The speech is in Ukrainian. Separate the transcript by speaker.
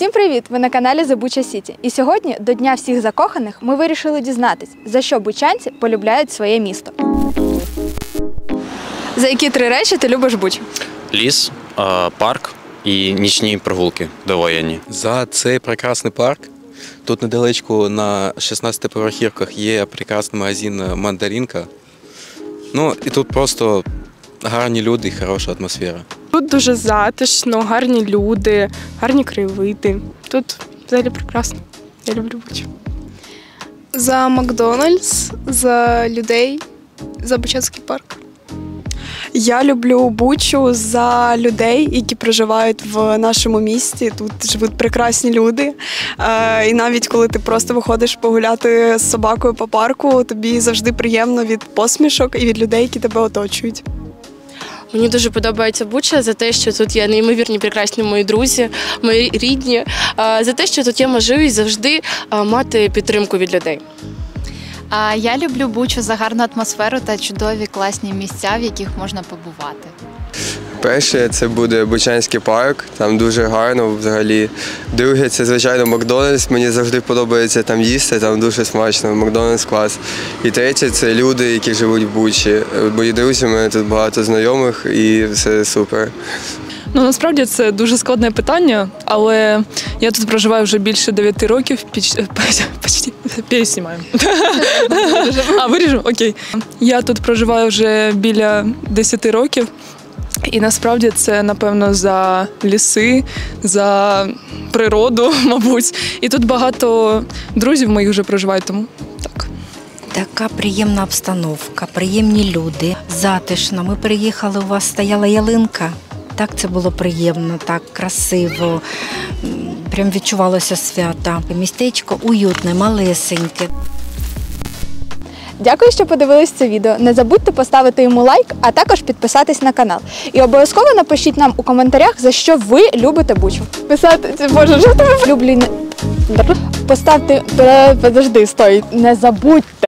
Speaker 1: Усім привіт! Ви на каналі The Bucha City. І сьогодні, до Дня всіх закоханих, ми вирішили дізнатись, за що бучанці полюбляють своє місто. За які 3 речі ти любиш Бучу?
Speaker 2: Ліс, парк і нічні прогулки довоєнні.
Speaker 3: За цей прекрасний парк. Тут недалечко на 16-поверхівках є прекрасний магазин «Мандаринка». Ну і тут просто гарні люди і хороша атмосфера.
Speaker 4: Тут дуже затишно, гарні люди, гарні краєвиди. Тут взагалі прекрасно. Я люблю Бучу.
Speaker 5: За Макдональдс, за людей, за Бучанський парк.
Speaker 6: Я люблю Бучу за людей, які проживають в нашому місті. Тут живуть прекрасні люди. І навіть коли ти просто виходиш погуляти з собакою по парку, тобі завжди приємно від посмішок і від людей, які тебе оточують.
Speaker 4: Мені дуже подобається Буча за те, що тут є неймовірні прекрасні мої друзі, мої рідні, за те, що тут є можливість завжди мати підтримку від людей.
Speaker 7: Я люблю Бучу за гарну атмосферу та чудові класні місця, в яких можна побувати.
Speaker 8: Перше, це буде Бучанський парк, там дуже гарно взагалі. Друге, це, звичайно, Макдональдс, мені завжди подобається там їсти, там дуже смачно, Макдональдс клас. І третє, це люди, які живуть в Бучі. Мої друзі, у мене тут багато знайомих і все супер.
Speaker 9: Ну, насправді це дуже складне питання, але я тут проживаю вже більше 9 років, почти переснімаємо. Виріжу? Окей. Я тут проживаю вже біля 10 років. І насправді це, напевно, за ліси, за природу, мабуть. І тут багато друзів моїх вже проживають, тому так.
Speaker 10: Така приємна обстановка, приємні люди, затишно. Ми приїхали, у вас стояла ялинка. Так, це було приємно, так красиво, прям відчувалося свято. Містечко уютне, малесеньке.
Speaker 1: Дякую, що подивились це відео. Не забудьте поставити йому лайк, а також підписатись на канал. І обов'язково напишіть нам у коментарях, за що ви любите Бучу. Писати, боже, що тебе люблю. Поставте, подожди, стой, не забудьте.